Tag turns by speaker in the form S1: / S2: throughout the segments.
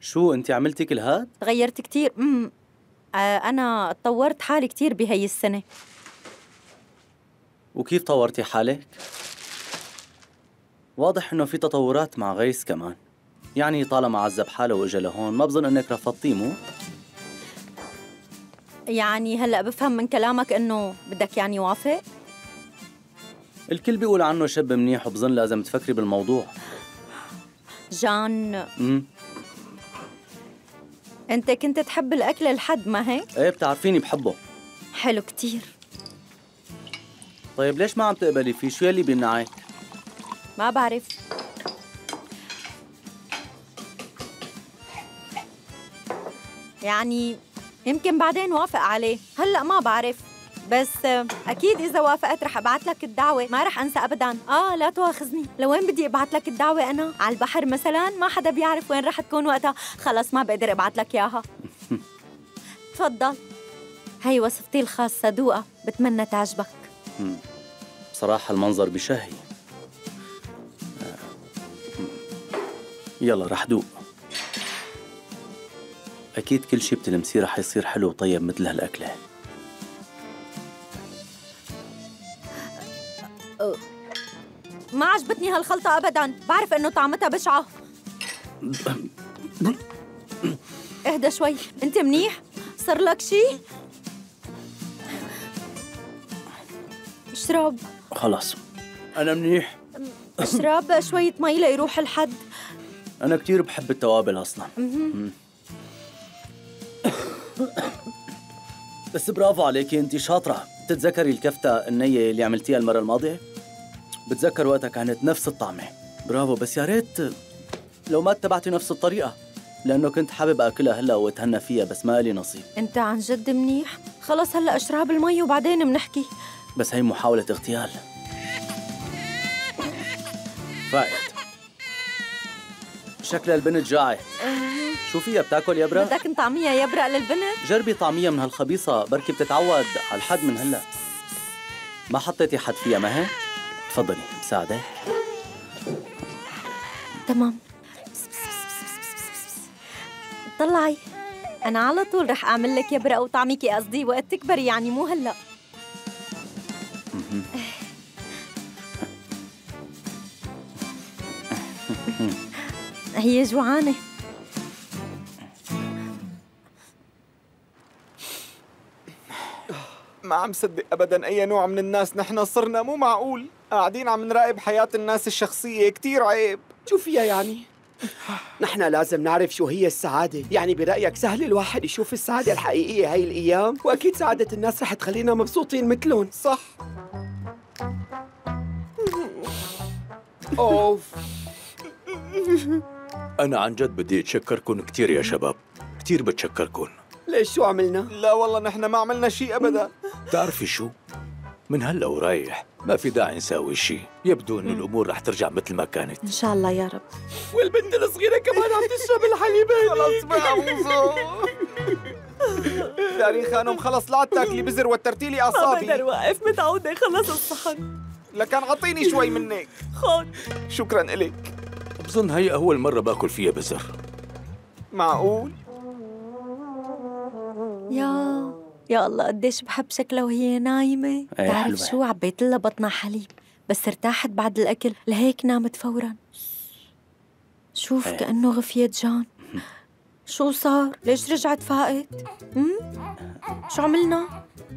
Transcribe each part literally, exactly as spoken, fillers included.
S1: شو انت عملتي كل هاد؟
S2: تغيرت كتير. امم آه أنا طورت حالي كتير بهي السنة.
S1: وكيف طورتي حالك؟ واضح انه في تطورات مع غيث كمان. يعني طالما عذب حاله واجا لهون ما بظن انك رفضتيه مو؟
S2: يعني هلأ بفهم من كلامك إنه بدك يعني يوافق؟
S1: الكل بيقول عنه شاب منيح وبظن لازم تفكري بالموضوع.
S2: جان،
S1: امم
S2: أنت كنت تحب الأكل لحد ما هيك؟
S1: ايه بتعرفيني بحبه.
S2: حلو كتير.
S1: طيب ليش ما عم تقبلي فيه؟ شو يلي بيمنعك؟
S2: ما بعرف. يعني يمكن بعدين وافق عليه، هلأ ما بعرف. بس أكيد إذا وافقت رح أبعت لك الدعوة، ما رح أنسى أبداً. آه لا تواخذني، لوين بدي أبعت لك الدعوة أنا؟ على البحر مثلاً؟ ما حدا بيعرف وين رح تكون وقتها، خلص ما بقدر أبعت لك إياها. تفضل، هي وصفتي الخاصة، دوقة، بتمنى تعجبك.
S1: بصراحة المنظر بشهي. يلا رح دوق. أكيد كل شي بتلمسيه رح يصير حلو وطيب مثل هالأكلة.
S2: ما عجبتني هالخلطة أبداً، بعرف إنه طعمتها بشعة. اهدى شوي، أنت منيح؟ صار لك شي؟ اشرب.
S1: خلص أنا منيح.
S2: اشرب شوية مي ليروح الحد.
S1: أنا كتير بحب التوابل أصلاً. بس برافو عليكي، أنتِ شاطرة. بتتذكري الكفتة النية اللي عملتيها المرة الماضية؟ بتذكر وقتها كانت نفس الطعمة. برافو، بس يا ريت لو ما اتبعتي نفس الطريقة، لأنه كنت حابب أكلها هلا وأتهنى فيها بس ما لي نصيب.
S2: أنت عن جد منيح؟ خلص هلا اشرب المي وبعدين بنحكي.
S1: بس هي محاولة اغتيال. فايت، شكلها البنت جاعت. شو فيها بتاكل يبرق؟
S2: بدك نطعميها يبرق للبنت؟
S1: جربي طعمية من هالخبيصة، بركي بتتعود على الحد من هلا. ما حطيتي حد فيها ما هيك؟ تفضلي بساعدك.
S2: تمام. طلعي، أنا على طول رح أعمل لك يبرق وطعميكي، قصدي وقت تكبري يعني مو هلا. هي جوعانة.
S3: ما عم صدق ابدا اي نوع من الناس نحن صرنا، مو معقول قاعدين عم نراقب حياة الناس الشخصية، كتير عيب.
S4: شو فيها يعني؟ نحن لازم نعرف شو هي السعادة. يعني برأيك سهل الواحد يشوف السعادة الحقيقية هاي الأيام؟ وأكيد سعادة الناس رح تخلينا مبسوطين مثلهم.
S3: صح.
S4: أوف.
S5: أنا عن جد بدي أتشكركن كتير يا شباب، كتير بتشكركن.
S4: ليش شو عملنا؟
S3: لا والله نحن ما عملنا شيء أبدا.
S5: بتعرفي شو؟ من هلا ورايح ما في داعي نساوي شيء، يبدو إنه الأمور رح ترجع مثل ما كانت.
S2: إن شاء الله يا رب.
S4: والبنت الصغيرة كمان عم تشرب الحليب.
S3: خلص بقى موزو. داري خانم خلص لا تاكلي بزر وترتي لي أعصابي.
S2: ما بقدر واقف، متعودة خلص الصحن.
S3: لكان عطيني شوي منك.
S2: خد.
S3: شكراً إليك.
S5: بظن هي أول مرة باكل فيها بزر.
S3: معقول؟
S2: يا يا الله قديش بحب شكلها وهي نايمة. تعرف شو، عبيت لها بطنها حليب بس ارتاحت بعد الأكل لهيك نامت فوراً. شوف أيه. كأنه غفيت جان. شو صار؟ ليش رجعت فائت؟ امم شو عملنا؟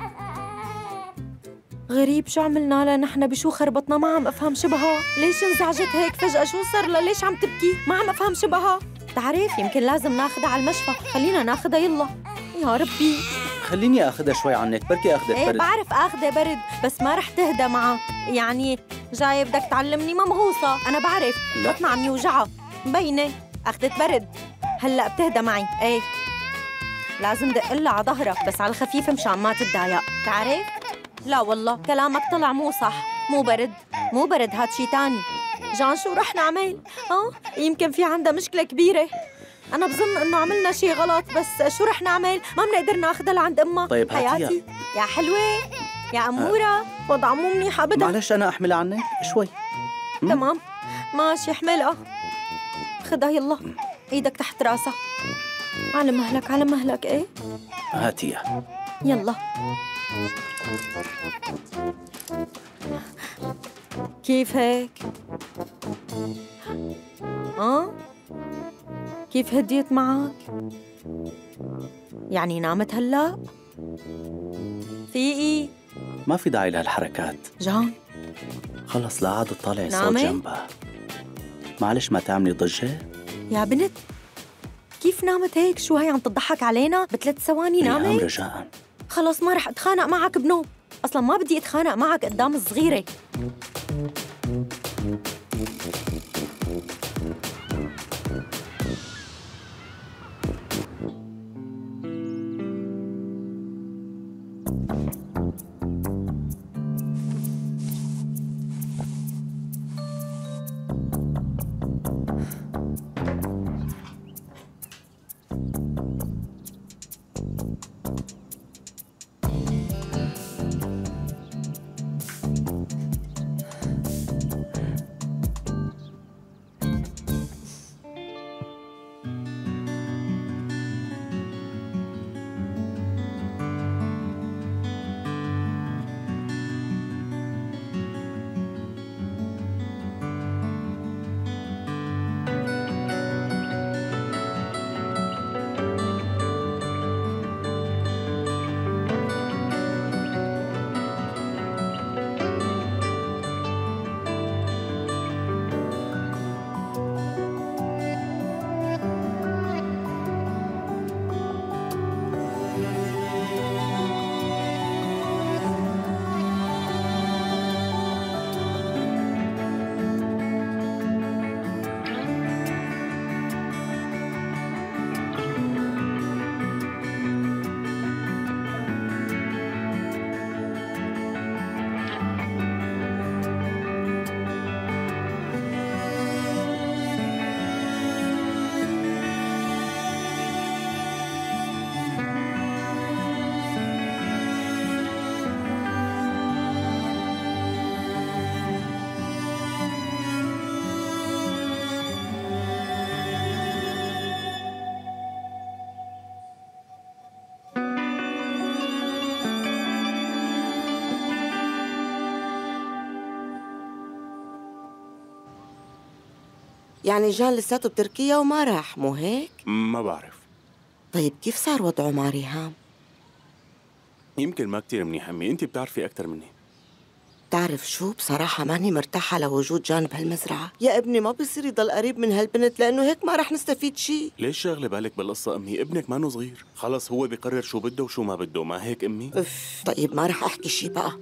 S2: غريب، شو عملنا لها نحن؟ بشو خربطنا؟ ما عم افهم شبهها. ليش انزعجت هيك فجأة؟ شو صار لها؟ ليش عم تبكي؟ ما عم افهم شبهها. تعرف يمكن لازم ناخدها على المشفى. خلينا ناخدها يلا. يا ربي
S1: خليني اخدها شوي عنك، بركي اخدت
S2: ايه
S1: برد.
S2: بعرف اخدها برد بس ما رح تهدى معك. يعني جاي بدك تعلمني ممغوصة. انا بعرف بطنها عم يوجعها مبينة. اخدت برد هلا بتهدى معي. ايه لازم دقلها على ظهرها بس على الخفيف مشان ما تتضايق. تعرف؟ لا والله كلامك طلع مو صح. مو برد مو برد، هاد شي تاني. جان شو رح نعمل؟ اه يمكن في عندها مشكلة كبيرة. أنا بظن إنه عملنا شي غلط، بس شو رح نعمل؟ ما بنقدر ناخدها لعند أمها.
S1: طيب
S2: حياتي يا حلوة يا أمورة. أه. وضعها مو منيح أبدا.
S1: معلش أنا أحملها عنك شوي.
S2: تمام ماشي احملها. خدها يلا. ايدك تحت راسها. على مهلك على مهلك. ايه
S1: هاتيها.
S2: يلا. كيف هيك؟ اه كيف هديت معك؟ يعني نامت هلا؟ فيقي؟
S1: ما في داعي لهالحركات.
S2: جان
S1: خلص لا عاد تطالعي صوت
S2: نامت؟
S1: جنبها. معلش ما تعملي ضجة.
S2: يا بنت كيف نامت هيك؟ شو هي عم تضحك علينا؟ بثلاث ثواني
S1: ريهام
S2: نامت؟
S1: رجاء.
S2: خلص ما رح اتخانق معك بنوم. اصلا ما بدي اتخانق معك قدام الصغيرة.
S6: يعني جان لساته بتركيا وما راح، مو هيك؟
S7: ما بعرف.
S6: طيب كيف صار وضعه مع ريهام؟
S7: يمكن ما كتير منيح أمي، أنت بتعرفي أكتر مني.
S6: تعرف شو؟ بصراحة ماني مرتاحة لوجود جان بهالمزرعة. يا ابني ما بيصير يضل قريب من هالبنت لأنه هيك ما رح نستفيد شيء.
S7: ليش شاغلة بالك بالقصة أمي؟ ابنك مانو صغير، خلص هو بيقرر شو بده وشو ما بده، ما هيك أمي؟
S6: اف طيب ما رح أحكي شيء بقى.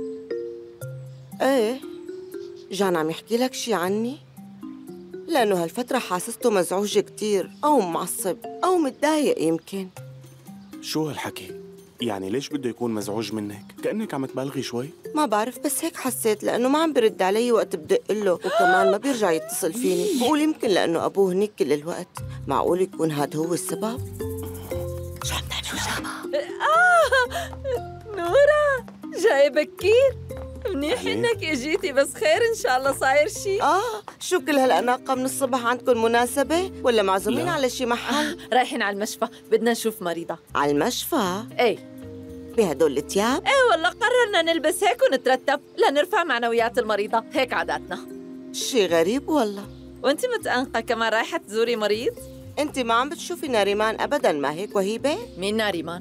S6: ايه جان عم يحكي لك شيء عني؟ لأنه هالفترة حاسسته مزعوج كتير أو معصب أو متضايق يمكن.
S7: شو هالحكي؟ يعني ليش بده يكون مزعوج منك؟ كأنك عم تبالغي شوي.
S6: ما بعرف بس هيك حسيت لأنه ما عم برد علي وقت بدق له، وكمان ما بيرجع يتصل فيني. بقول يمكن لأنه أبوه هنيك كل الوقت. معقول يكون هاد هو السبب؟ شو عم تعمل شو؟
S8: آه نورة جاي بكير. منيح
S7: أهلين.
S8: انك اجيتي، بس خير ان شاء الله صاير شيء.
S6: آه شو كل هالأناقة من الصبح؟ عندكم مناسبة ولا معزومين
S7: لا.
S6: على شي محل؟
S8: رايحين على المشفى، بدنا نشوف مريضة.
S6: على المشفى؟
S8: ايه
S6: بهدول التياب؟
S8: ايه والله قررنا نلبس هيك ونترتب لنرفع معنويات المريضة، هيك عاداتنا.
S6: شي غريب والله.
S8: وانت متأنقة كمان رايحة تزوري مريض؟
S6: انت ما عم بتشوفي ناريمان أبداً، ما هيك وهيبة؟
S8: مين ناريمان؟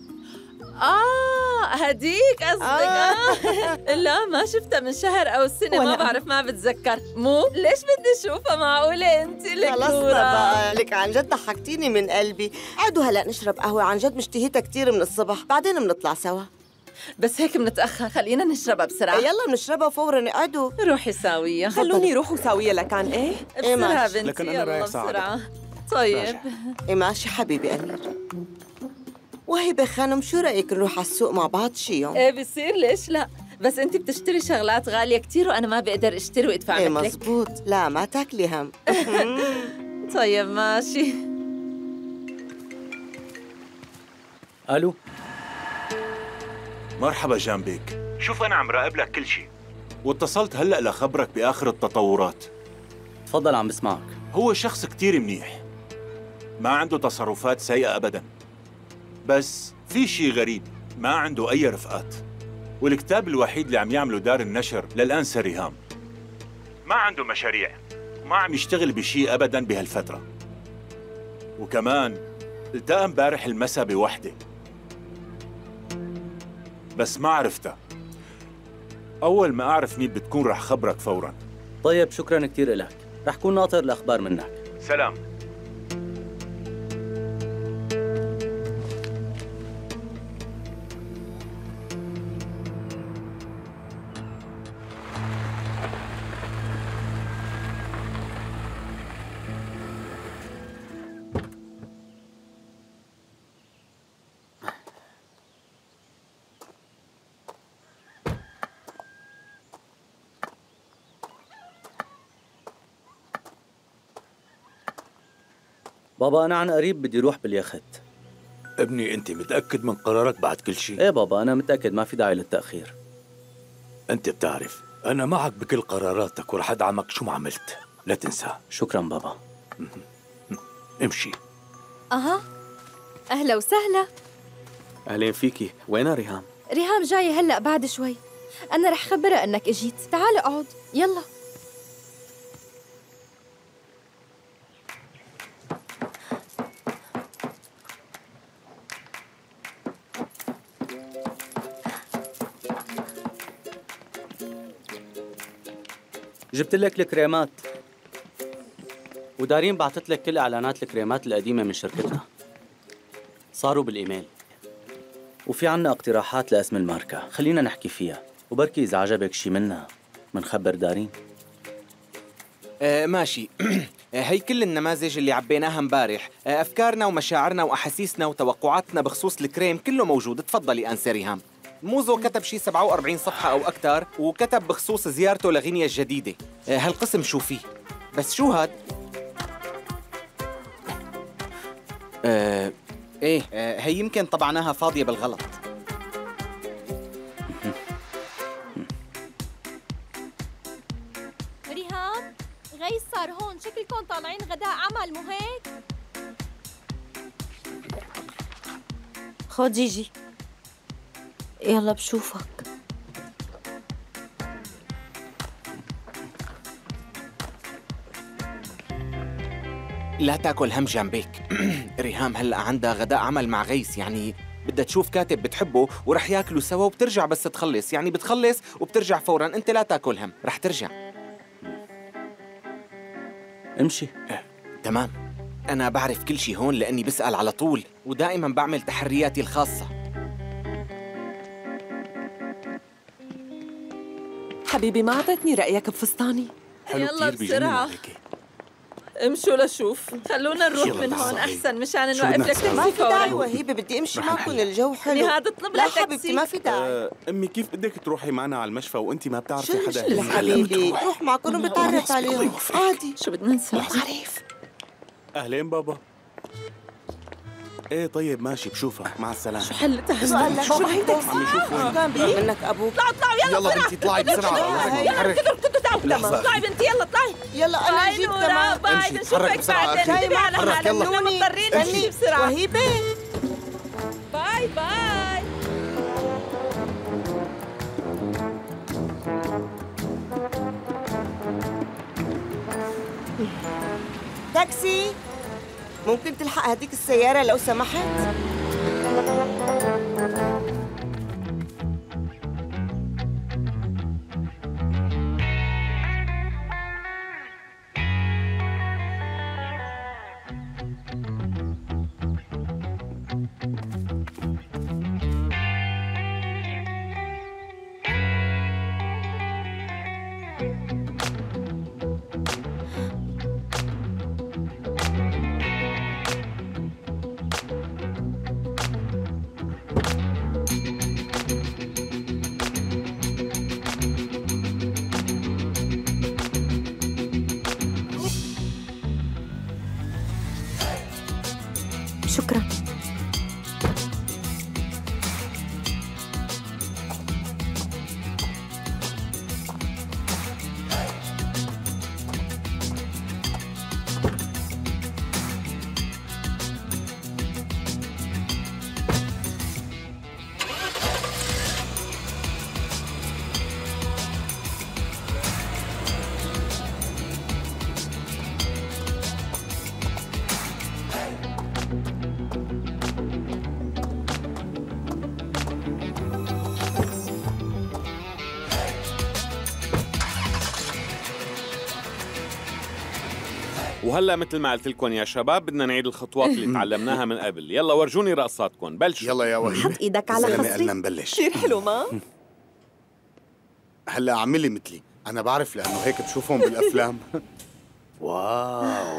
S8: آه هديك قصدك. آه. لا ما شفتها من شهر أو سنة، ما بعرف ما بتذكر. مو ليش بدي أشوفها؟ معقولة أنت لك
S6: خلصنا
S8: نورة؟
S6: بقى، لك عن جد ضحكتيني من قلبي. عادوا هلا نشرب قهوة، عن جد مشتهيتها كتير من الصبح، بعدين بنطلع سوا.
S8: بس هيك بنتأخر، خلينا نشربها بسرعة.
S6: يلا بنشربها فورا، اقعدوا.
S8: روحي ساوية.
S9: خلوني روحوا ساوية لكان ايه؟
S6: إيه
S8: بسرعة
S6: ماشي.
S8: بنتي،
S7: لكن أنا
S8: يلا
S7: رايح ساعدك.
S8: بسرعة. طيب
S6: ايه ماشي حبيبي أمير. وهبة خانم شو رأيك نروح على السوق مع بعض شي يوم؟
S8: ايه بصير، ليش لا؟ بس انت بتشتري شغلات غالية كتير وانا ما بقدر اشتري وادفع
S6: ايه
S8: مثلك.
S6: مزبوط، لا ما تاكلي هم.
S8: طيب ماشي.
S1: الو
S10: مرحبا جنبك. شوف أنا عم راقب لك كل شيء، واتصلت هلأ لخبرك بآخر التطورات.
S1: تفضل عم بسمعك.
S10: هو شخص كتير منيح، ما عنده تصرفات سيئة أبداً، بس في شيء غريب، ما عنده أي رفقات. والكتاب الوحيد اللي عم يعمله دار النشر للأنسة ريهام. ما عنده مشاريع، ما عم يشتغل بشيء أبداً بهالفترة. وكمان التقى امبارح المساء بوحدة، بس ما عرفتها. أول ما أعرف مين بتكون رح خبرك فوراً.
S1: طيب شكراً كتير إلك، رح كون ناطر الأخبار منك.
S10: سلام.
S1: بابا أنا عن قريب بدي روح باليخت.
S5: ابني أنت متأكد من قرارك بعد كل شيء؟
S1: إيه بابا أنا متأكد، ما في داعي للتأخير.
S5: أنت بتعرف أنا معك بكل قراراتك ورح أدعمك شو ما عملت، لا تنسى.
S1: شكراً بابا.
S5: امشي.
S11: أها أهلا وسهلا.
S3: أهلين فيكي، وينها ريهام؟
S11: ريهام جاية هلأ بعد شوي، أنا رح خبرها إنك إجيت. تعال اقعد يلا.
S1: جبت لك الكريمات، ودارين بعثت لك كل اعلانات الكريمات القديمه من شركتنا، صاروا بالايميل. وفي عنا اقتراحات لاسم الماركه، خلينا نحكي فيها، وبركي اذا عجبك شي منها منخبر دارين.
S3: آه ماشي. هي كل النماذج اللي عبيناها امبارح، آه افكارنا ومشاعرنا واحاسيسنا وتوقعاتنا بخصوص الكريم كله موجود. تفضلي انسه ريهام. موزو كتب شي سبعة وأربعين صفحة أو أكثر، وكتب بخصوص زيارته لغينيا الجديدة. آه هالقسم شو فيه؟ بس شو هاد؟ آه إيه آه هي يمكن طبعناها فاضية بالغلط.
S11: ريهام غيث صار هون، شكلكم طالعين غداء عمل مو هيك؟
S2: خد جيجي، يلا بشوفك.
S3: لا تاكل هم جنبك. ريهام هلأ عندها غداء عمل مع غيث، يعني بدها تشوف كاتب بتحبه ورح ياكلوا سوا وبترجع بس تخلص، يعني بتخلص وبترجع فوراً. أنت لا تاكل هم، رح ترجع.
S1: امشي.
S3: آه، تمام. أنا بعرف كل شي هون لأني بسأل على طول، ودائماً بعمل تحرياتي الخاصة.
S9: حبيبي ما أعطيتني رأيك بفستاني؟
S7: حلو
S8: يلا
S7: كتير، بيجنن
S8: بسرعة.
S7: عليكي.
S8: امشوا لشوف، خلونا نروح
S7: يلا
S8: من هون
S7: لحظة.
S8: احسن مشان
S7: شو
S8: نوقف
S7: بدنا
S8: لك
S7: نسوي؟
S6: ما
S8: تاكسي
S6: في داعي
S8: فورا.
S6: وهيبة، بدي امشي
S7: رح
S6: معكم
S7: نحلها.
S6: الجو حلو.
S8: نهاد اطلب
S6: لا
S8: لها
S6: حبيبتي
S8: تاكسي.
S6: ما في داعي.
S7: آه، امي كيف بدك تروحي معنا على المشفى وانت ما بتعرفي
S6: شو
S7: حدا
S6: المشكلة
S7: هناك؟
S6: حبيبي؟ روح معكم وبتعرف عليهم عادي.
S8: شو بدنا نسوي؟
S6: عارف.
S7: اهلين بابا. ايه طيب ماشي، بشوفها، مع السلامة.
S8: شو حلتها؟
S6: سؤال لك، شو هيدا؟
S7: عم نشوف وين.
S6: كان بدي منك ابوك.
S8: اطلعوا اطلعوا يلا
S3: يلا
S8: بسرعة.
S3: بنتي اطلعي بسرعة.
S6: يلا
S8: كنتوا كنتوا تعالوا
S3: لحظة.
S8: اطلعي بنتي يلا اطلعي.
S6: يلا انا
S8: باي
S6: جيت
S8: نورا
S6: كمان.
S8: باي
S3: امشي،
S8: بنشوفك
S3: اتحرك بسرعة
S8: بعدين.
S3: أخي.
S8: انتبهي على
S3: اتحرك،
S8: حالك،
S3: يلا.
S8: كلنا مضطرين نمشي بسرعة.
S6: وهيبة
S8: باي باي.
S6: تاكسي، ممكن تلحق هديك السيارة لو سمحت؟
S2: شكرا.
S12: وهلا مثل ما قلت لكم يا شباب بدنا نعيد الخطوات اللي تعلمناها من قبل. يلا ورجوني رقصاتكم، بلشوا.
S13: يلا يا وهيبة،
S9: حط ايدك على
S13: زلمة
S9: خصري.
S13: قلنا نبلش.
S9: كثير حلو ما؟
S13: هلا اعملي مثلي، أنا بعرف لأنه هيك بشوفهم بالأفلام.
S5: واو،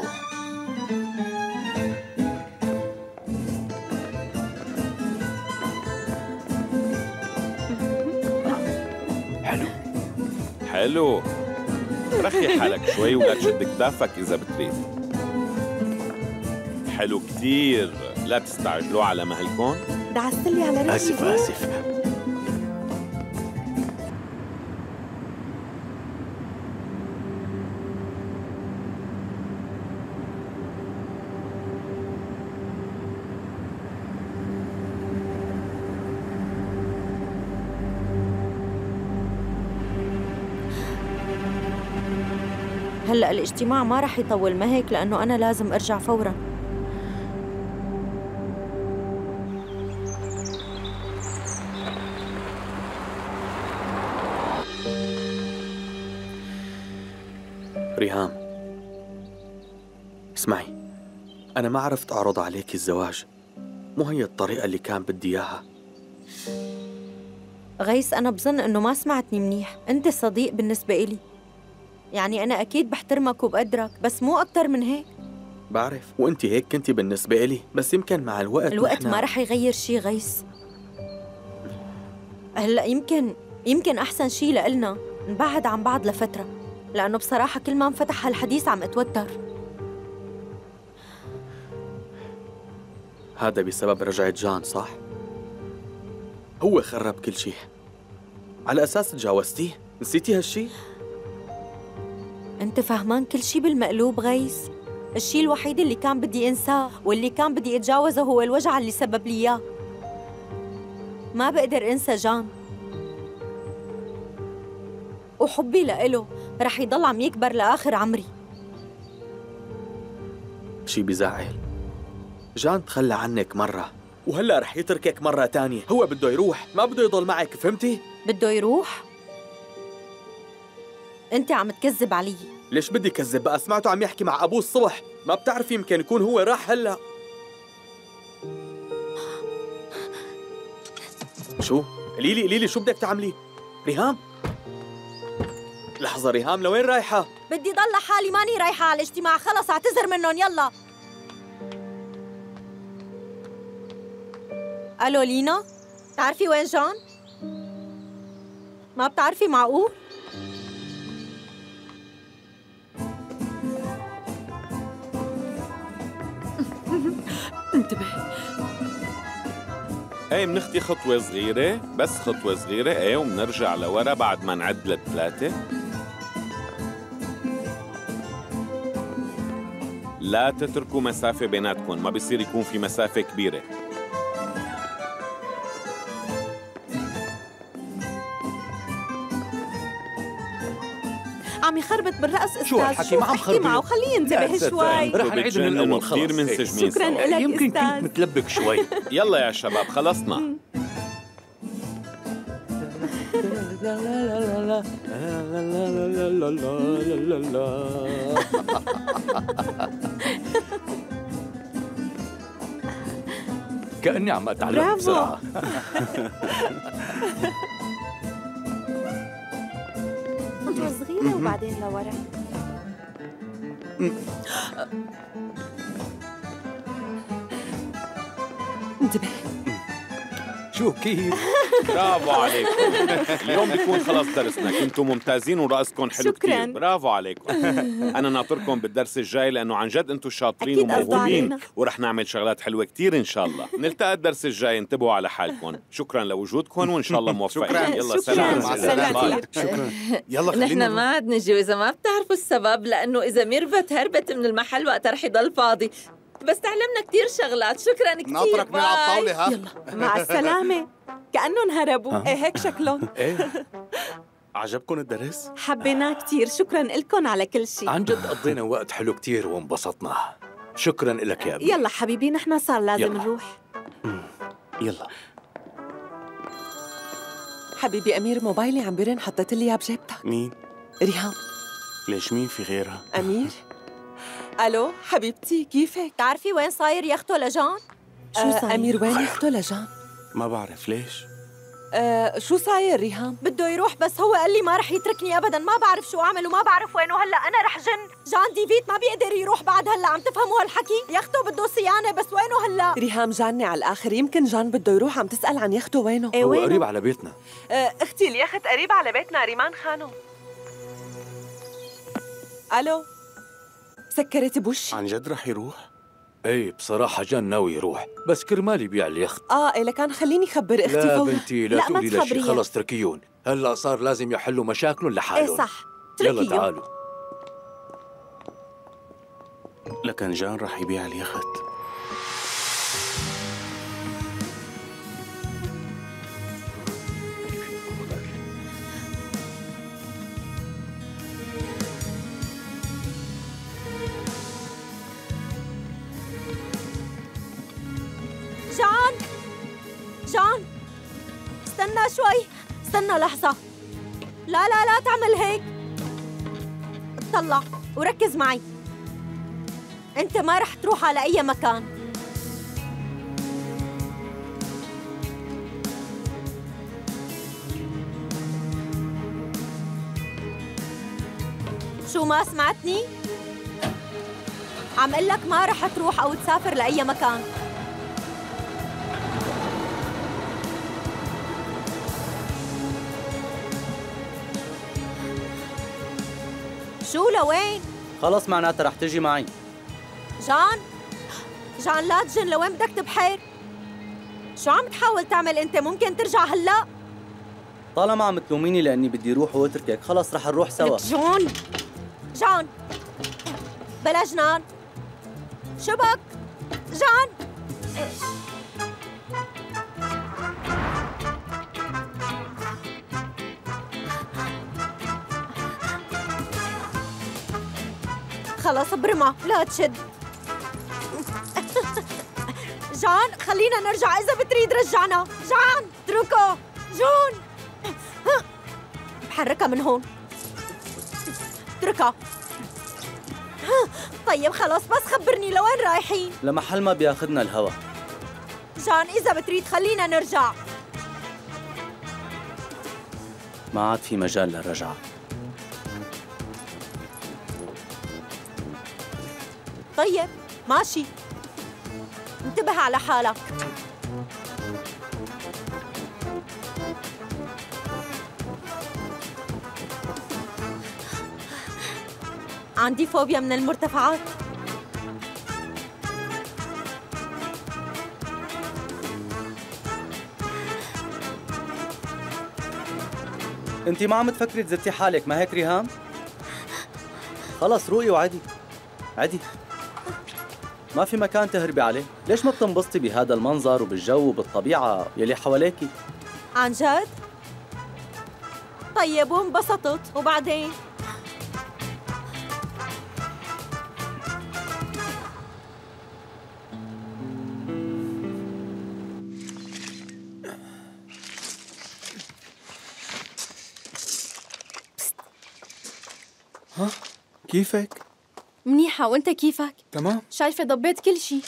S12: حلو حلو. رخي حالك شوي ولا تشد كتافك إذا بتريد. حلو كتير، لا تستعجلوا على مهلكم.
S9: دعستلي على رأيي.
S5: آسف آسف.
S2: هلأ الاجتماع ما رح يطول، ما هيك؟ لأنه أنا لازم أرجع فوراً.
S14: ريهام، اسمعي، أنا ما عرفت أعرض عليك الزواج، مو هي الطريقة اللي كان بدي إياها.
S2: غيس، أنا بظن إنه ما سمعتني منيح. أنت صديق بالنسبة إلي، يعني أنا أكيد بحترمك وبقدرك، بس مو أكتر من هيك.
S14: بعرف، وأنت هيك كنتي بالنسبة إلي، بس يمكن مع الوقت
S2: الوقت
S14: نحن...
S2: ما رح يغير شي غيس. هلأ يمكن يمكن أحسن شي لإلنا نبعد عن بعض لفترة، لأنه بصراحة كل ما انفتح هالحديث عم أتوتر.
S14: هذا بسبب رجعة جان، صح؟ هو خرب كل شيء. على أساس تجاوزتيه؟ نسيتي هالشي؟
S2: أنت فهمان كل شي بالمقلوب غيس. الشي الوحيد اللي كان بدي أنساه واللي كان بدي أتجاوزه هو الوجع اللي سبب لي إياه. ما بقدر أنسى جان، وحبي لإله رح يضل عم يكبر لآخر عمري.
S14: شي بزعل. جان تخلى عنك مرة وهلأ رح يتركك مرة تانية. هو بده يروح، ما بده يضل معك، فهمتي؟
S2: بده يروح؟ أنت عم تكذب علي.
S14: ليش بدي كذب بقى؟ سمعته عم يحكي مع أبوه الصبح، ما بتعرفي يمكن يكون هو راح هلأ. شو؟ قليلي قليلي شو بدك تعملي؟ ريهام؟ لحظة ريهام، لوين رايحة؟
S2: بدي ضل لحالي، ماني رايحة على الاجتماع، خلص اعتذر منهم. يلا. ألو لينا، بتعرفي وين جان؟ ما بتعرفي؟ معقول؟
S9: انتبه.
S12: ايه منختي خطوة صغيرة، بس خطوة صغيرة، ايه ومنرجع لورا بعد ما نعد لثلاثة. لا تتركوا مسافة بيناتكم، ما بيصير يكون في مسافة كبيرة.
S9: عم يخربط بالرقص استاذ.
S5: شو هالحكي؟ ما عم
S9: احكي معه وخليه ينتبه شوي.
S5: رح نعيد من الأول خلص.
S12: كثير منسجمين.
S9: شكراً لك
S5: يمكن
S9: أستاذ.
S5: كنت متلبك شوي.
S12: يلا يا شباب خلصنا.
S5: كأني عم أتعلم بسرعة.
S2: خطوة صغيرة وبعدين لورا.
S9: انتبه.
S5: شو كيف؟
S12: برافو عليكم. اليوم بيكون خلص درسنا، كنتوا ممتازين ورقصكم حلو
S9: شكراً.
S12: كتير. برافو عليكم. أنا ناطركم بالدرس الجاي لأنه عن جد أنتوا شاطرين
S9: أكيد قصدوا
S12: وموهوبين،
S9: علينا.
S12: ورح نعمل شغلات حلوة كتير إن شاء الله. نلتقى الدرس الجاي، انتبهوا على حالكم. شكراً لوجودكم وإن شاء الله موفقين.
S13: شكراً.
S12: يلا
S9: شكراً.
S12: سلام.
S13: مع
S9: سلام.
S13: السلامة. شكرا. يلا
S8: نحن
S13: خلينا
S8: ما عاد نجي، وإذا ما بتعرفوا السبب لأنه إذا ميرفت هربت من المحل وقتها رح يضل فاضي، بس تعلمنا كتير شغلات. شكراً كتير.
S13: ناطرك من على الطاولة. ها
S9: يلا مع السلامة. كأنهم هربوا. ايه هيك شكلهم.
S14: إيه،
S7: عجبكم الدرس؟
S9: حبيناه كتير، شكراً لكم على كل شيء.
S5: عن جد قضينا وقت حلو كتير وانبسطنا. شكرا لك يا أبي.
S9: يلا حبيبي، نحن صار لازم
S5: يلا.
S9: نروح.
S7: يلا.
S9: حبيبي أمير، موبايلي عم بيرن، حطيت لي إياه بجيبتك.
S7: مين؟
S9: ريهام.
S7: ليش مين في غيرها؟
S9: أمير. الو حبيبتي كيفك؟
S2: بتعرفي وين صاير يخته لجان؟
S9: شو صاير؟ أمير وين يخته لجان؟
S7: ما بعرف ليش.
S9: آه شو صاير ريهام؟
S2: بده يروح بس هو قال لي ما رح يتركني ابدا، ما بعرف شو اعمل وما بعرف وينه هلا، انا رح جن. جان ديفيد ما بيقدر يروح بعد هلا، عم تفهموا هالحكي؟ يخته بده صيانه بس وينه هلا؟
S9: ريهام جاني على الاخر، يمكن جان بده يروح، عم تسال عن يخته وينه؟
S5: ايه وينه؟ هو قريب على بيتنا.
S9: آه اختي اليخت قريب على بيتنا، ريمان خانو. الو سكرت بوشي.
S7: عن جد رح يروح؟
S5: ايه بصراحة جان ناوي يروح، بس كرمال يبيع اليخت.
S9: اه إيه لكان خليني خبر اختي
S5: لا
S9: فورا.
S5: بنتي لا, لا تقولي لا شيء، خلص تركيون، هلا صار لازم يحلوا مشاكلهم لحالهم.
S2: ايه صح
S5: تركيون. يلا تعالوا.
S7: لكن جان رح يبيع اليخت.
S2: جان جان استنى شوي، استنى لحظة. لا لا لا تعمل هيك، اطلع وركز معي. انت ما رح تروح على اي مكان. شو ما سمعتني؟ عم قلك ما رح تروح او تسافر لاي مكان. شو لوين؟
S1: خلص معناتها رح تجي معي.
S2: جان جان لا تجن، لوين بدك تبحر؟ شو عم تحاول تعمل انت؟ ممكن ترجع هلا؟
S1: طالما عم تلوميني لاني بدي اروح واتركك، خلص رح نروح سوا.
S2: جان جان بلا جنان، شبك جان. خلص برمى لا تشد. جان خلينا نرجع إذا بتريد رجعنا. جان اتركه. جون بحركها من هون، اتركها. طيب خلص بس خبرني لوين رايحين؟
S1: لمحل ما بياخدنا الهوا.
S2: جان إذا بتريد خلينا نرجع.
S1: ما عاد في مجال للرجعة.
S2: طيب ماشي، انتبه على حالك. عندي فوبيا من المرتفعات.
S1: انت ما عم تفكري تزتي حالك، ما هيك ريهام؟ خلص روقي وعدي عدي، ما في مكان تهربي عليه. ليش ما بتنبسطي بهذا المنظر وبالجو وبالطبيعة يلي حواليكي؟
S2: عن جد؟ طيب وانبسطت وبعدين؟
S15: ها كيفك؟
S11: منيحة، وانت كيفك؟
S15: تمام.
S11: شايفة ضبيت كل شي.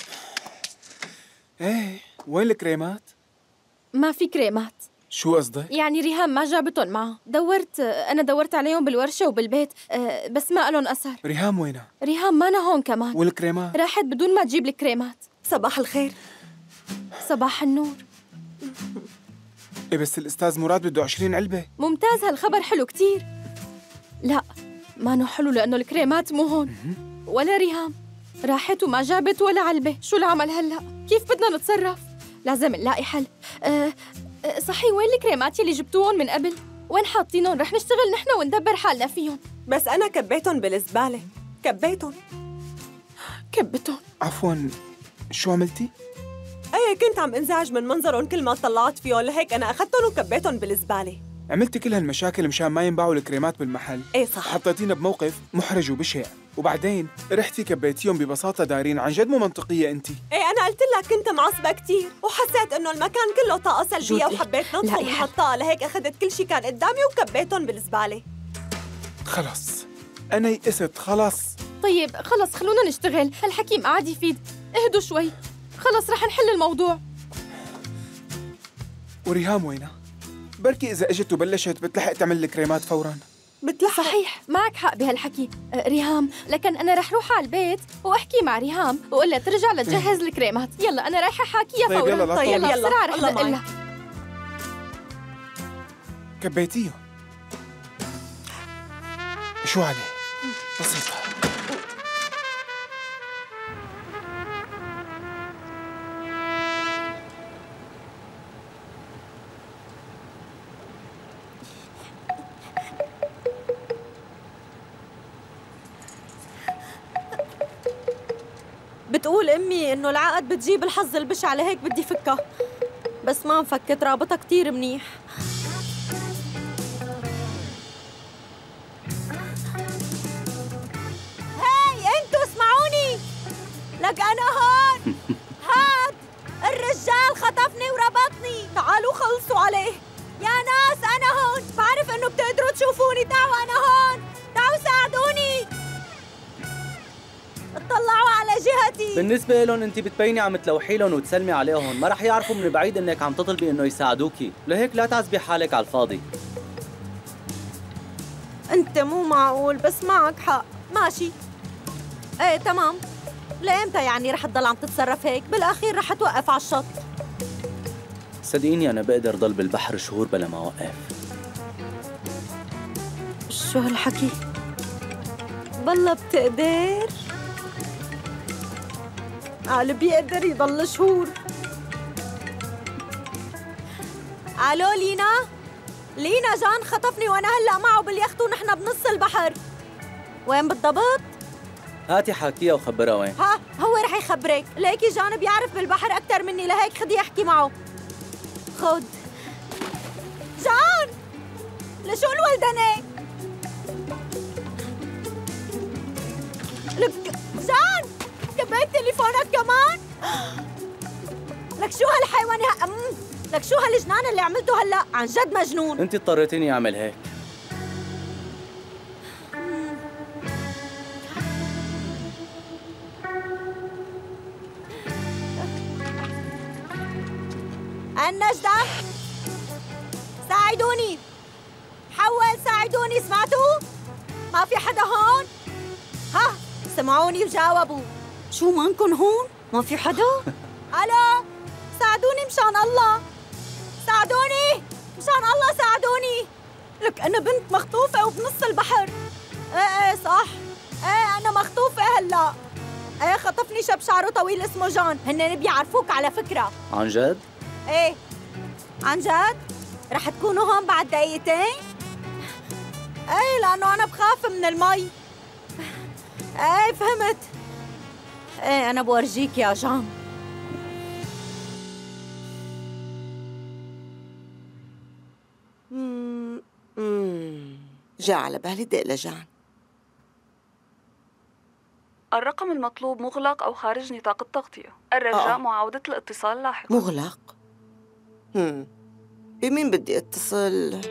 S15: ايه وين الكريمات؟
S11: ما في كريمات.
S15: شو قصدك؟
S11: يعني ريهام ما جابتهم معها. دورت، أنا دورت عليهم بالورشة وبالبيت بس ما قالن أثر.
S15: ريهام وينها؟
S11: ريهام مانا هون كمان.
S15: والكريمات؟
S11: راحت بدون ما تجيب الكريمات.
S9: صباح الخير.
S11: صباح النور.
S15: إيه بس الأستاذ مراد بده عشرين علبة.
S11: ممتاز، هالخبر حلو كتير. لا مانو حلو لأنه الكريمات مو هون. ولا ريهام راحت وما جابت ولا علبة. شو العمل هلأ؟ كيف بدنا نتصرف؟ لازم نلاقي حل. أه أه صحيح، وين الكريمات يلي جبتوهم من قبل؟ وين حاطينهم؟ رح نشتغل نحن وندبر حالنا فيهم.
S9: بس أنا كبيتهم بالزبالة، كبيتهم.
S11: كبتهم؟
S15: عفواً، شو عملتي؟
S9: ايه كنت عم انزعج من منظرهم كل ما طلعت فيهم، لهيك أنا أخذتهم وكبيتهم بالزبالة.
S15: عملتي كل هالمشاكل مشان ما ينباعوا الكريمات بالمحل.
S9: ايه صح.
S15: حطيتينا بموقف محرج وبشع، وبعدين رحتي كبيتيهم ببساطة دارين. عن جد مو منطقية انتي.
S9: ايه أنا قلت لك كنت معصبة كتير، وحسيت إنه المكان كله طاقة سلبية وحبيت نطفي من هالطاقة، لهيك أخذت كل شي كان قدامي وكبيتهم بالزبالة.
S15: خلص أنا يئست خلص.
S11: طيب خلص خلونا نشتغل، هالحكي ما عاد يفيد. اهدوا شوي، خلص رح نحل الموضوع.
S15: وريهام وينها؟ بركي إذا اجت وبلشت بتلحق تعمل الكريمات فوراً.
S11: بتلحق. صحيح، معك حق بهالحكي. أه ريهام، لكن أنا رح روح على البيت وأحكي مع ريهام وأقول لها ترجع لتجهز الكريمات. يلا أنا رايحة حاكيها
S15: طيب
S11: فوراً.
S15: يلا
S11: طيب يلا بسرعة رح دق لها.
S15: كبيتيه؟ شو عليه؟ بسيطة.
S2: بتقول أمي إنه العقد بتجيب الحظ البشع، لهيك بدي فكها، بس ما مفكت رابطها كتير منيح. هاي انتو اسمعوني، لك أنا هون. هاد الرجال خطفني وربطني، تعالوا خلصوا عليه. يا ناس أنا هون، بعرف إنه بتقدروا تشوفوني، تعالوا أنا هون، تعالوا ساعدوني، اطلعوا على جهتي.
S1: بالنسبة لهم انت بتبيني عم تلوحي لهم وتسلمي عليهم، ما رح يعرفوا من بعيد انك عم تطلبي انه يساعدوكي، لهيك لا تعذبي حالك على الفاضي.
S2: انت مو معقول، بس معك حق. ماشي، ايه تمام. لامتى يعني رح تضل عم تتصرف هيك؟ بالاخير رح توقف على الشط.
S1: صدقيني انا بقدر ضل بالبحر شهور بلا ما اوقف.
S2: شو هالحكي؟ بالله بتقدر؟ قال بيقدر يضل شهور. الو لينا؟ لينا جان خطفني وانا هلا معه باليخت ونحن بنص البحر. وين بالضبط؟
S1: هاتي حاكيها وخبرها وين.
S2: ها هو رح يخبرك، ليكي جان بيعرف بالبحر اكثر مني، لهيك خدي احكي معه. خد جان، لشو الولدنه؟ لك جان كبيت تليفونك كمان؟ لك شو هالحيوان ها... لك شو هالجنان اللي عملته هلا؟ عن جد مجنون.
S1: انت اضطريتيني اعمل هيك.
S2: النجدة ساعدوني، حول ساعدوني، سمعتوا؟ ما في حدا هون؟ ها سمعوني وجاوبوا. شو مانكن هون؟ ما في حدا؟ الو ساعدوني مشان الله، ساعدوني مشان الله ساعدوني. لك انا بنت مخطوفة وبنص البحر. ايه ايه صح، ايه انا مخطوفة هلا. ايه خطفني شاب شعره طويل اسمه جان، هن بيعرفوك على فكرة.
S1: عن جد؟
S2: ايه عن جد؟ رح تكونوا هون بعد دقيقتين؟ ايه لانه انا بخاف من المي. ايه فهمت. ايه انا بورجيك يا جان.
S6: مم. مم. جاء على بالي دق لجان.
S16: الرقم المطلوب مغلق أو خارج نطاق التغطية. الرجاء
S6: آه.
S16: معاودة الاتصال لاحقاً.
S6: مغلق؟ هم. بمين بدي اتصل؟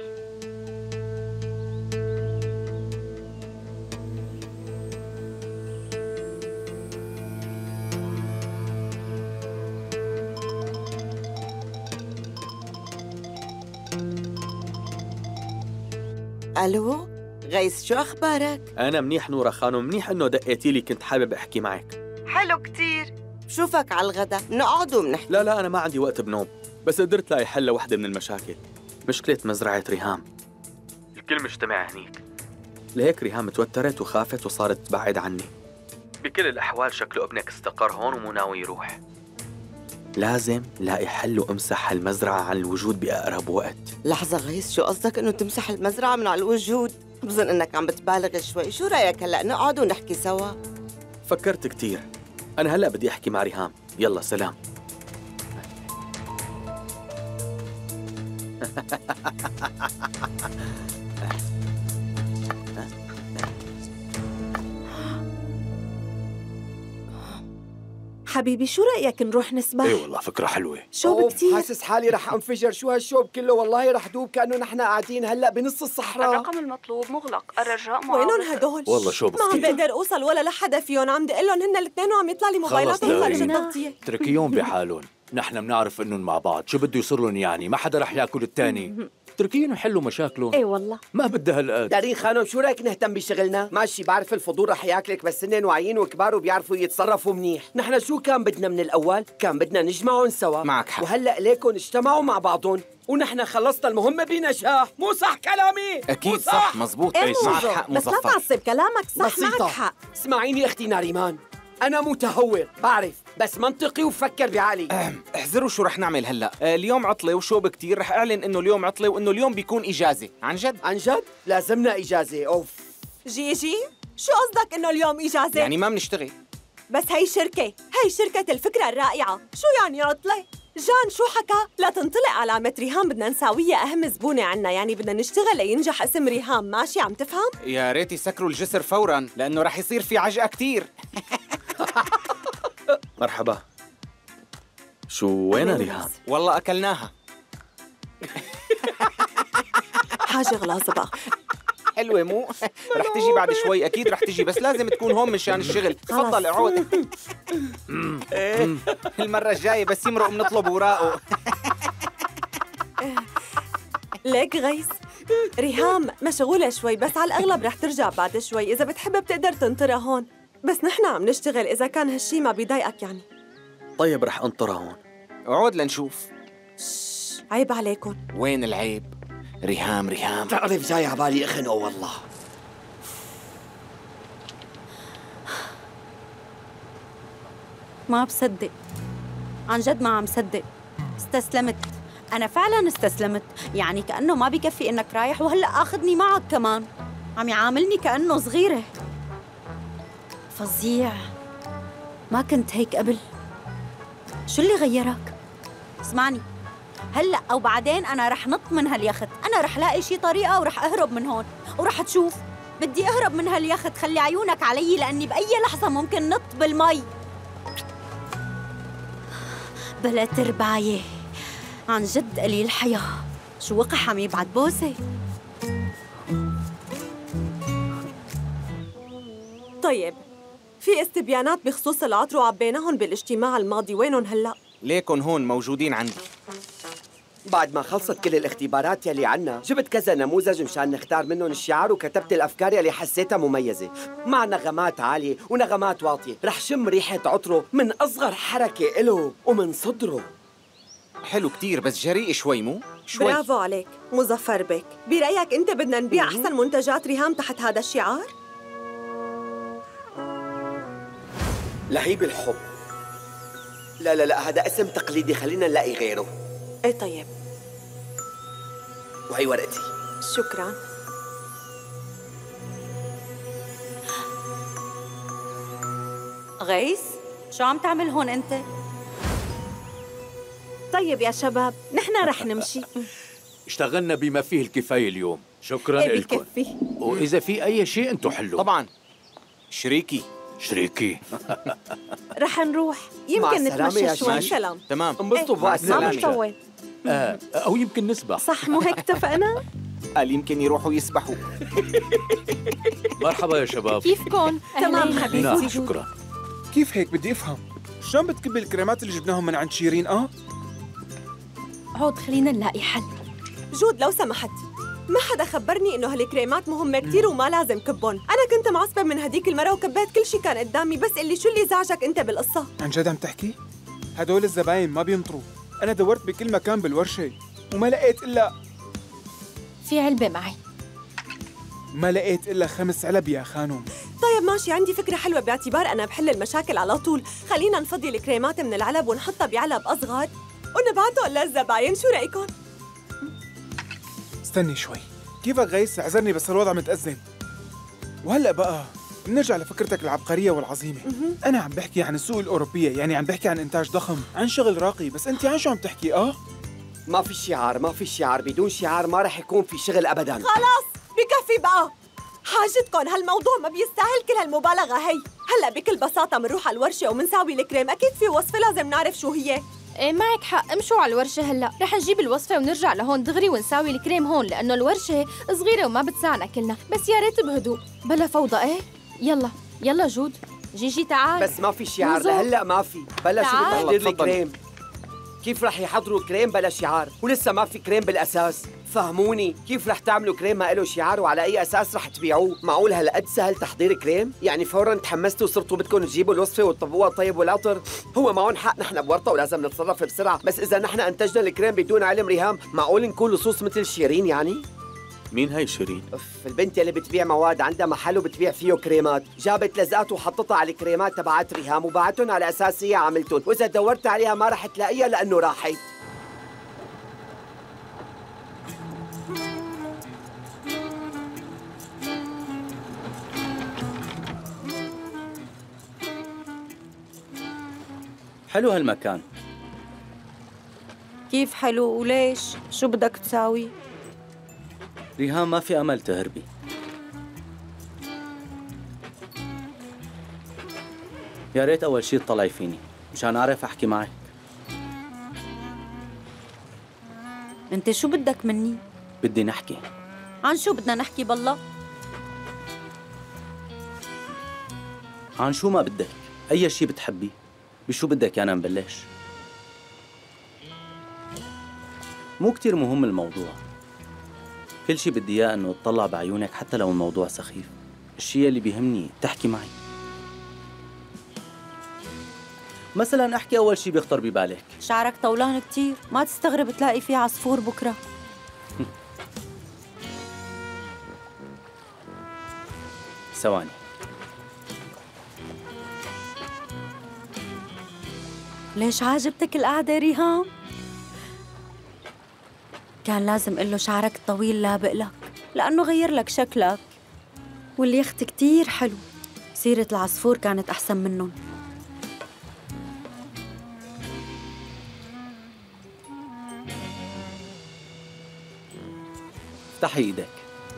S6: الو غيث، شو اخبارك؟
S14: انا منيح نورة خانم، منيح انه دقيتي لي، كنت حابب احكي معك.
S6: حلو كتير. بشوفك على الغدا، بنقعد وبنحكي.
S14: لا لا انا ما عندي وقت بنوم، بس قدرت لاقي حل لوحدة من المشاكل، مشكلة مزرعة ريهام. الكل مجتمع هنيك، لهيك ريهام توترت وخافت وصارت تبعد عني. بكل الاحوال شكله ابنك استقر هون ومو ناوي يروح. لازم لاقي حل وامسح هالمزرعة عن الوجود بأقرب وقت.
S6: لحظة غيث، شو قصدك انه تمسح المزرعة من على الوجود؟ بظن انك عم بتبالغ شوي، شو رأيك هلأ نقعد ونحكي سوا؟
S14: فكرت كتير، أنا هلأ بدي أحكي مع ريهام، يلا سلام.
S9: حبيبي شو رأيك نروح نسبح؟
S5: ايه والله فكرة حلوة.
S9: شوب كتير.
S4: حاسس حالي رح انفجر. شو هالشوب كله؟ والله رح دوب كأنه نحن قاعدين هلا بنص الصحراء.
S16: الرقم المطلوب مغلق، الرجاء معاوضة.
S9: وينهم هدول؟
S5: والله شوب
S9: ما عم
S5: كتير.
S9: بقدر اوصل ولا لحدا فيهم، عم دق لهم هن الاثنين وعم يطلع لي موبايلاتهم خارج التغطية.
S5: اتركيهم بحالهم، نحن بنعرف انهم مع بعض، شو بده يصير لهم يعني؟ ما حدا رح ياكل الثاني. اتركيهم يحلوا مشاكلهم.
S9: ايه والله
S5: ما بدها هالقد.
S4: دارين خانم شو رايك نهتم بشغلنا؟ ماشي بعرف الفضول رح ياكلك، بس هن واعيين وكبار وبيعرفوا يتصرفوا منيح. نحن شو كان بدنا من الاول؟ كان بدنا نجمعهم سوا.
S3: معك حق.
S4: وهلا ليكن اجتمعوا مع بعضهم ونحن خلصنا المهمة بنجاح. مو صح كلامي؟
S3: اكيد
S4: مو
S3: صح مزبوط.
S9: ايه
S3: ايه معك
S9: موزو.
S3: حق
S9: بس لا
S3: مظفر.
S9: تعصب كلامك صح.
S4: بسيطة.
S9: معك حق.
S4: اسمعيني اختي ناريمان، أنا متهور بعرف، بس منطقي وبفكر بعقلي.
S3: احذروا شو رح نعمل هلا. آه اليوم عطلة وشوب كتير، رح اعلن انه اليوم عطلة وانه اليوم بيكون اجازة. عن جد؟
S4: عن جد؟ لازمنا اجازة. اوف.
S9: جيجي شو قصدك انه اليوم اجازة؟
S3: يعني ما بنشتغل.
S9: بس هي شركة، هي شركة الفكرة الرائعة. شو يعني عطلة؟ جان شو حكى؟ لا تنطلق علامة ريهام، بدنا نساويها أهم زبونة عنا، يعني بدنا نشتغل لينجح اسم ريهام. ماشي عم تفهم؟
S3: يا ريت يسكروا الجسر فورا لانه رح يصير في عجقة كتير.
S14: مرحبا. شو وين ريهام؟
S3: والله اكلناها.
S9: حاجة غلاظة بقى.
S3: حلوة مو؟ رح تجي بعد شوي اكيد رح تجي، بس لازم تكون هون مشان الشغل. تفضل اقعد. ايه المرة الجاية بس يمرق بنطلب وراقه.
S9: ليك غيث، ريهام مشغولة شوي، بس على الأغلب رح ترجع بعد شوي. إذا بتحب بتقدر تنطرها هون، بس نحن عم نشتغل. إذا كان هالشي ما بيضايقك يعني.
S14: طيب رح انطرها هون.
S3: اقعد لنشوف.
S9: عيب عليكم.
S3: وين العيب؟ ريهام ريهام
S4: تعرف جاي عبالي اخنقه والله.
S2: ما بصدق، عن جد ما عم صدق. استسلمت، أنا فعلاً استسلمت. يعني كأنه ما بكفي إنك رايح وهلأ آخذني معك كمان. عم يعاملني كأنه صغيرة. فظيع، ما كنت هيك قبل. شو اللي غيرك؟ اسمعني، هلأ أو بعدين أنا رح نط من هاليخت. أنا رح لاقي شي طريقة ورح أهرب من هون، ورح تشوف. بدي أهرب من هاليخت. خلي عيونك علي، لأني بأي لحظة ممكن نط بالمي. بلا ترباية، عن جد قليل حياة. شو وقح عم يبعت بوسة.
S9: طيب في استبيانات بخصوص العطر وعبيناهم بالاجتماع الماضي، وينهم هلأ؟
S3: ليكن هون موجودين عندي.
S4: بعد ما خلصت كل الاختبارات يلي عنا، جبت كذا نموذج مشان نختار منهم الشعار وكتبت الأفكار يلي حسيتها مميزة، مع نغمات عالية ونغمات واطية. رح شم ريحة عطره من أصغر حركة إله ومن صدره.
S3: حلو كتير، بس جريء شوي مو؟ شوي.
S9: برافو عليك مظفر بك. برأيك أنت بدنا نبيع أحسن منتجات ريهام تحت هذا الشعار؟
S4: لهيب الحب. لا لا لا، هذا اسم تقليدي، خلينا نلاقي غيره.
S9: ايه طيب.
S4: وهي ورقتي.
S9: شكرا.
S2: غيث، شو عم تعمل هون أنت؟
S9: طيب يا شباب، نحن رح نمشي.
S5: اشتغلنا بما فيه الكفاية اليوم، شكراً
S9: إيه
S5: لكم.
S9: بكفي.
S5: وإذا في أي شيء أنتم حلوا.
S3: طبعاً. شريكي.
S5: شريكي.
S9: رح نروح،
S4: مع
S9: يمكن
S4: السلامة
S9: نتمشى
S4: يا
S9: شوي.
S4: شمس.
S9: سلام.
S3: تمام.
S4: انبسطوا
S9: إيه،
S4: بوقت
S9: ما
S4: السلامة.
S9: بطول.
S5: آه أو يمكن نسبح.
S9: صح مو هيك اتفقنا؟
S3: قال يمكن يروحوا يسبحوا.
S5: مرحبا يا شباب.
S11: كيفكن؟
S9: تمام حبيبي.
S5: نعم شكرا.
S15: كيف هيك؟ بدي افهم شلون بتكب الكريمات اللي جبناهم من عند شيرين؟ اه
S11: عود خلينا نلاقي حل.
S9: جود لو سمحت، ما حدا خبرني انه هالكريمات مهمة كتير وما لازم كبهم. انا كنت معصبة من هديك المرة وكبيت كل شي كان قدامي، بس اللي شو اللي زعجك انت بالقصة؟
S15: عن جد عم تحكي؟ هدول الزباين ما بينطروا. انا دورت بكل مكان بالورشة وما لقيت الا
S11: في علبة معي.
S15: ما لقيت الا خمس علب يا خانم.
S9: طيب ماشي، عندي فكرة حلوة باعتبار أنا بحل المشاكل على طول. خلينا نفضي الكريمات من العلب ونحطها بعلب أصغر ونبعته للزباين، شو رأيكم؟
S15: استني شوي، كيفك غيث؟ اعذرني بس الوضع متأزم. وهلأ بقى بنرجع لفكرتك العبقرية والعظيمة. أنا عم بحكي عن السوق الأوروبية، يعني عم بحكي عن إنتاج ضخم، عن شغل راقي، بس أنت عن شو عم تحكي؟ آه؟
S4: ما في شعار، ما في شعار. بدون شعار ما رح يكون في شغل أبداً.
S9: خلاص بكفي بقى. حاجتكم هالموضوع ما بيستاهل كل هالمبالغة هي. هلا بكل بساطة منروح على الورشة ومنساوي الكريم، أكيد في وصفة لازم نعرف شو هي.
S11: ايه معك حق، امشوا على الورشة هلا، رح نجيب الوصفة ونرجع لهون دغري ونساوي الكريم هون، لأنه الورشة صغيرة وما بتسعنا كلنا، بس يا ريت بهدوء، بلا فوضى. ايه يلا يلا جود، جيجي تعال.
S4: بس ما في شعار لهلا، ما في. بلا شو بتحضر الكريم؟ كيف رح يحضروا كريم بلا شعار؟ ولسه ما في كريم بالاساس. فهموني، كيف رح تعملوا كريم ما له شعار وعلى اي اساس رح تبيعوه؟ معقول هالقد سهل تحضير كريم؟ يعني فورا تحمستوا وصرتوا بدكم تجيبوا الوصفه وتطبقوها الطيب والعطر؟ هو معون حق، نحن بورطه ولازم نتصرف بسرعه، بس اذا نحن انتجنا الكريم بدون علم ريهام، معقول نكون لصوص مثل شيرين يعني؟
S14: مين هي شيرين؟
S4: اف، البنت اللي بتبيع مواد عندها محل وبتبيع فيه كريمات، جابت لزقات وحطتها على الكريمات تبعت ريهام وباعتهم على اساس هي عملتهم، واذا دورت عليها ما رح تلاقيها لانه راحت.
S1: حلو هالمكان.
S2: كيف حلو وليش؟ شو بدك تساوي؟
S1: ريهام ما في أمل تهربي. يا ريت أول شي تطلعي فيني مشان أعرف أحكي معك.
S2: أنت شو بدك مني؟
S1: بدي نحكي.
S2: عن شو بدنا نحكي بالله؟
S1: عن شو ما بدك، أي شي بتحبيه. بشو بدك أنا نبلش؟ مو كتير مهم الموضوع، كل شي بدي إياه إنه اطلع بعيونك حتى لو الموضوع سخيف. الشي اللي بيهمني تحكي معي. مثلا احكي أول شي بيخطر ببالك.
S2: شعرك طولان كتير، ما تستغرب تلاقي فيه عصفور بكرة.
S1: ثواني.
S2: ليش عاجبتك القعدة ريهام؟ كان لازم قله شعرك الطويل لابق لك، لأنه غير لك شكلك. واليخت كتير حلو، سيرة العصفور كانت أحسن منهم.
S1: افتحي ايدك.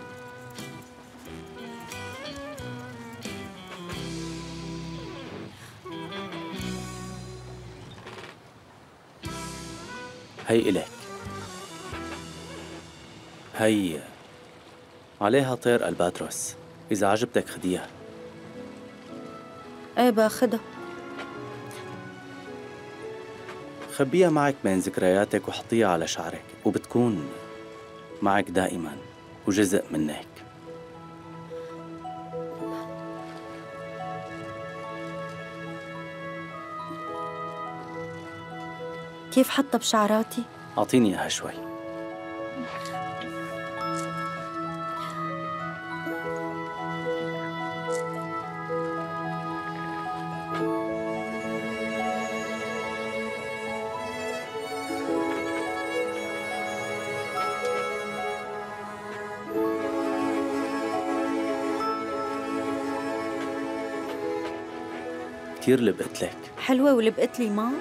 S1: هي إلك. هي عليها طير الباتروس، إذا عجبتك خديها.
S2: ايه باخدها.
S1: خبيها معك بين ذكرياتك وحطيها على شعرك، وبتكون معك دائما وجزء منك.
S2: كيف حطها بشعراتي؟
S1: أعطيني إياها شوي. كتير لبقت لك.
S2: حلوة ولبقت لي ما؟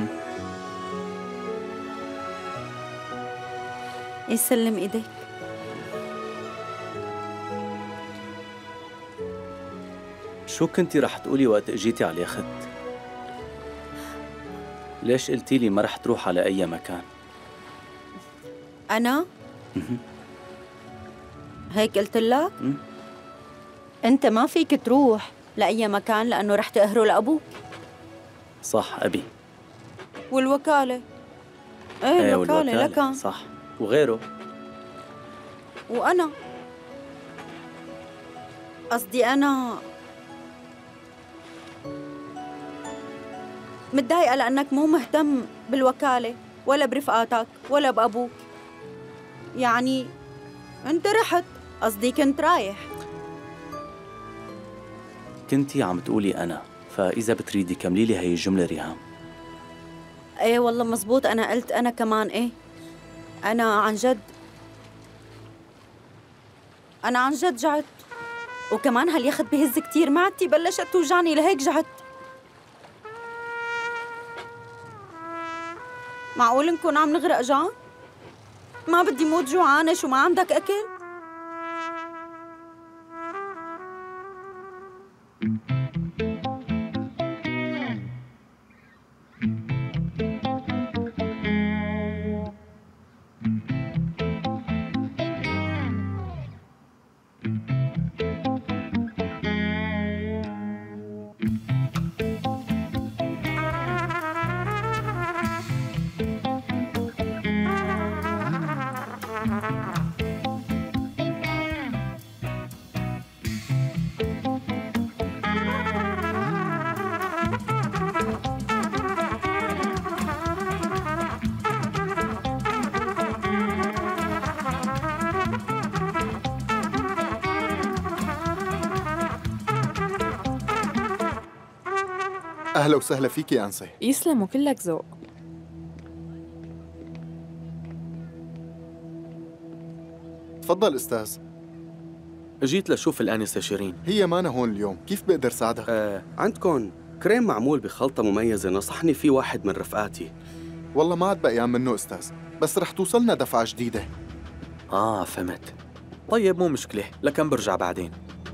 S2: يسلم ايديك.
S1: شو كنتي رح تقولي وقت اجيتي على اليخت؟ ليش قلتي لي ما رح تروح على أي مكان؟
S2: أنا؟ هيك قلت لك؟ أنت ما فيك تروح لأي مكان لأنه رح تقهره لأبوك.
S1: صح أبي.
S2: والوكالة؟ إيه, ايه الوكالة لكان.
S1: صح، وغيره.
S2: وأنا قصدي أنا متضايقة لأنك مو مهتم بالوكالة ولا برفقاتك ولا بأبوك. يعني أنت رحت، قصدي كنت رايح.
S1: كنتي عم تقولي أنا، فإذا بتريدي كملي لي هي الجملة ريهام.
S2: ايه والله مزبوط، أنا قلت أنا كمان. إيه أنا عن جد أنا عن جد جعت، وكمان هاليخت بهز كتير، معدتي بلشت توجعني لهيك جعت. معقول نكون عم نغرق جوع؟ ما بدي موت جوعانة. شو ما عندك أكل؟
S13: أهلا وسهلا فيك يا أنسة.
S17: يسلم وكلك ذوق.
S13: تفضل أستاذ.
S14: جيت لشوف الآنسة شيرين.
S13: هي مانا هون اليوم، كيف بقدر ساعدك؟
S18: آه، عندكم كريم معمول بخلطة مميزة نصحني فيه واحد من رفقاتي.
S13: والله ما عاد بقيان منه أستاذ، بس رح توصلنا دفعة جديدة.
S14: آه فهمت. طيب مو مشكلة، لكن برجع بعدين.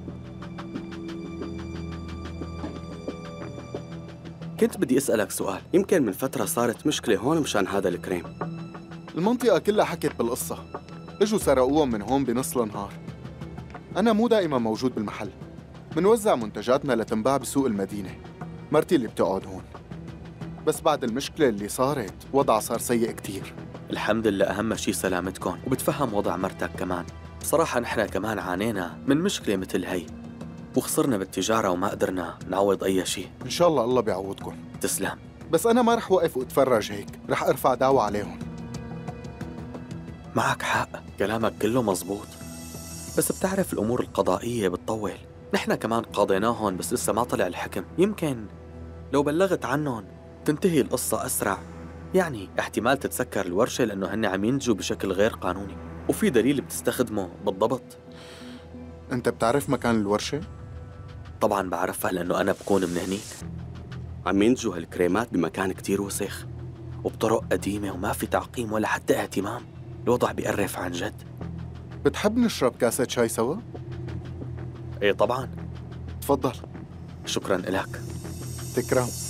S14: كنت بدي أسألك سؤال.
S18: يمكن من فترة صارت مشكلة هون مشان هذا الكريم.
S13: المنطقة كلها حكت بالقصة، اجوا سرقوهم من هون بنص النهار. أنا مو دائما موجود بالمحل، منوزع منتجاتنا لتنباع بسوق المدينة. مرتي اللي بتقعد هون، بس بعد المشكلة اللي صارت وضعها صار سيء كتير.
S14: الحمد لله، أهم شي سلامتكم، وبتفهم وضع مرتك كمان. بصراحة نحن كمان عانينا من مشكلة مثل هي، وخسرنا بالتجارة وما قدرنا نعوض أي شيء.
S13: إن شاء الله الله بيعوضكم.
S14: تسلم.
S13: بس أنا ما رح وقف واتفرج هيك، رح أرفع دعوة عليهم.
S14: معك حق، كلامك كله مزبوط، بس بتعرف الأمور القضائية بتطول. نحن كمان قاضيناهم بس لسه ما طلع الحكم. يمكن لو بلغت عنهم تنتهي القصة أسرع. يعني احتمال تتسكر الورشة لأنه هن عم ينتجوا بشكل غير قانوني، وفي دليل بتستخدمه بالضبط.
S13: أنت بتعرف مكان الورشة؟
S14: طبعاً بعرفها لأنه أنا بكون من هنيك.
S18: عم ينتجوا هالكريمات بمكان كتير وسخ
S14: وبطرق قديمة وما في تعقيم ولا حتى اهتمام. الوضع بيقرف عن جد.
S13: بتحب نشرب كاسة شاي سوا؟
S14: ايه طبعاً.
S13: تفضل.
S14: شكراً إلك.
S13: تكرم.